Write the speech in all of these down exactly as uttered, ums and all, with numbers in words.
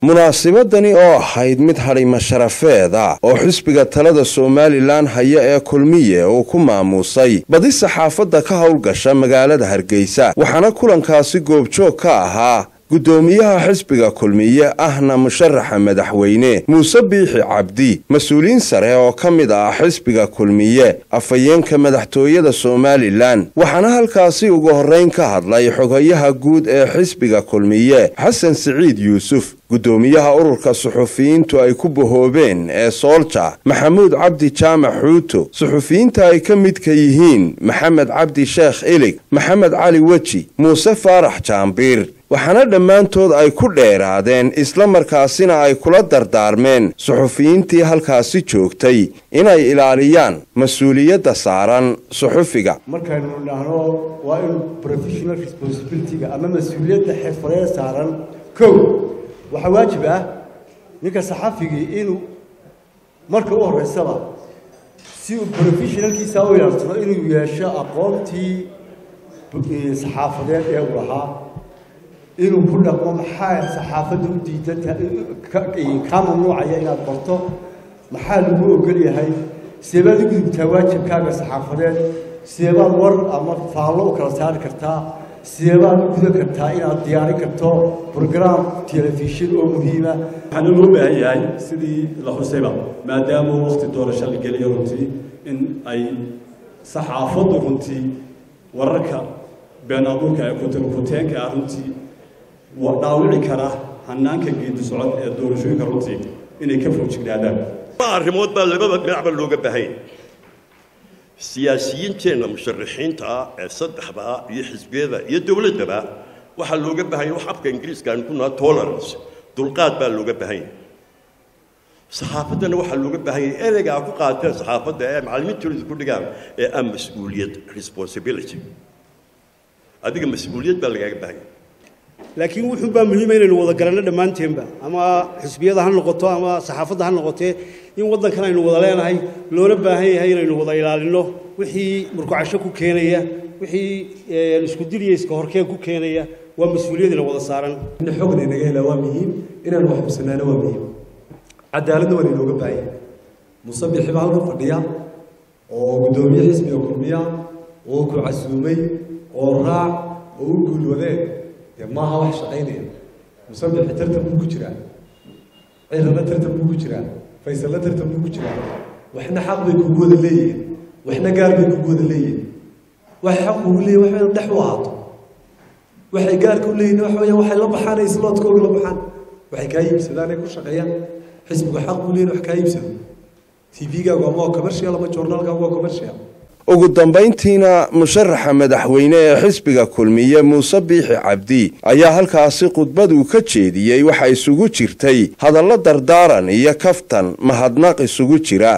munaasabadani oo ahayd mid harimo sharafeeda oo xisbiga talada Somaliland haya ee kulmiye oo ku maamusay badi saxaafadda ka howlgasha magaalada Hargeysa waxaana kulankaasi goobjoog ka ahaa gudoomiyaha xisbiga kulmiye ahna musharaxa madaxweyne Muuse Biixi Cabdi mas'uuliin sare oo kamid ah xisbiga kulmiye afayeenka madaxtooyada Somaliland waxaana halkaasi ugu horeyn ka hadlay xogayaha guud ee xisbiga kulmiye Xasan Saciid Yuusuf gudoomiyaha ururka suxufiyiintu ay ku bahoobeen ee Soolja Maxamuud Cabdi Jaamac Xuuto suxufiyiinta ay ka mid ka yihiin Maxamed Cabdi Sheekh Ilig Maxamed Cali Waji Muuse Faarax Jaambiir waxaana dhammaantood ay ku dheeraadeen isla markaasina ay kula dardaarmeen suxufiyiintii halkaasi joogtay inay ilaaliyaan mas'uuliyadda saaran suxufiga markaanu dhahno waa in professional responsibility ama mas'uuliyadda xirfadeed saaran kow waxa waajib ah ninka saxafiga inuu marka uu horeysaba si uu professionalkiisa u yeesho inuu yeesho aqoontii saxaafadeed ee uu lahaa inuu ku dhaqmo maxaa saxaafadda u diidan ka mamnuucaya inaad qorto maxaa lagu ogol yahay seebaad u gudubtaa waajibkaaga saxaafadeed seebaad war ama faallo u kala saari kartaa seebaad u gudan kartaa inaad diyaarin karto program telefishin oo muhiima waxaan loo baahan yahay sidii la xusayba maadaama waqti doorasho la geliyo runtii in ay saxaafaddu runtii wararka been abuurka ee kuteenka ah runtii wadaawici kara hanaanka geedi socod ee doorashooyinka runtii inay ka foojignaadaan arrimood baa labada dhinacba looga baahan siyaasiyiinteena musharaxiinta ee saddexda iyo xisbiyada iyo dawladaba waxa looga baahan wax afka Ingiriiska aan ku nahay tolerance dulqaad baa looga baahan saxaafadana waxa looga baahan ereyga ku qaateen saxaafadda ee macallimiintu ku dhigaan ee am mas'uuliyad responsibility adiga mas'uuliyad baa laga baahan laakiin wuxuu baa muhiim ah inaynu wada garanno dhamaanteedba ama xisbiyada ha noqoto ama saxaafadda ha noqotee in wadankan aynu wada leenahay loona baahan yahay inaynu wada ilaalino wixii murkucasho ku keenaya wixii isku diliye iska horkeen ku keenaya waa mas'uuliyad la wada saaran in xogna inaga hela waa muhiim inaan wax xusnaano waa muhiim cadaaladna waa inooga baahan Muuse Biixi baa halka fadhiya oo gudoomiye xisbiga kulmiya oo ku casuumay oo raac oo u guulwadeen ما هو شقيني مسبح ترتب بوجرا عيل لا ترتب بوجرا فيصل لا ترتب بوجرا واحنا حق بكوجود اللي واحنا قال بكوجود اللي وحق ولي وحنا دحوات وحي قال كل لي وحي وحي لبحان يسلط كل لبحان وحي كايب سداني كل شقيان حسب حق ولي وحكايب سد تي في جا وما كبرشي لما جورنال جا وما كبرشي ugu dambeyntiina musharaxa madaxweyne ee xisbiga kulmiye Muuse Biixi Cabdi ayaa halkaasi khudbadu ka jeediyay waxa isugu jirtay hadallo dardaaran iyo kaftan mahadnaq isugu jira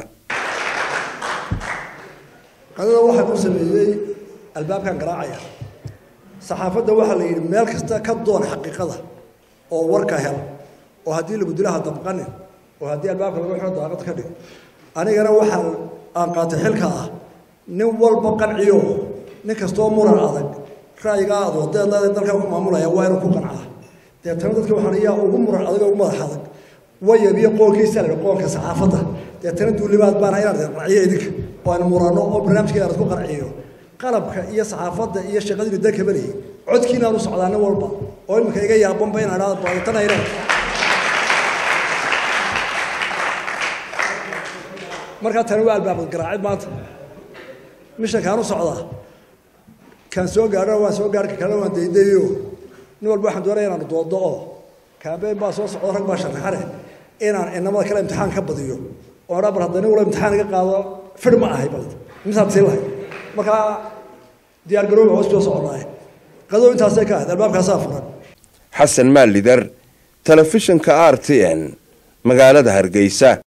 qadada waxa ku sameeyay albaabkan garaacaya saxaafadda waxa la yiri meel kasta ka doon xaqiiqada oo warka hel oo hadii lagu dilaha dabqanin oo hadii albaabka lagu xiro daaqad ka dhig anigana waxa aan qaatay xilka ah nin walba qanciyo nin kastoo muran adag raayiga aad wadada dalka ku maamulaya waa inuu ku qancaa deetana dadka waxaan iyaa ugu muran adag ugu madax adag way biyo qoolkiisa la qoolka saxaafadda deetana duulimaad baan inaan qanciyo idinka oo aan murano oo barnaamijkeeda ku qanciyo qalabka iyo saxaafadda iyo shaqadii dalka bari codkiina uu socdaana walba oo imka iga yaaban baa inaan aad baadatan ayna marka tan waa albaab garaacid maanta مش كانوا صعدا كان سوق قارة وسوق قارة كلام ديديو نقول واحد ورا أنا نتوضأ كان بين باص وص عرق باشر حره إنا إنما كلام امتحان كبديو ورا برهدني ولا امتحان قاضي فرم معه بلد مثل تسويه مكا ديار جروب وص وص عراه قدوا أنت سكاه الباب كسافر حسن مالدر تلفزيون كآر تي إن مقالة هرجيسة.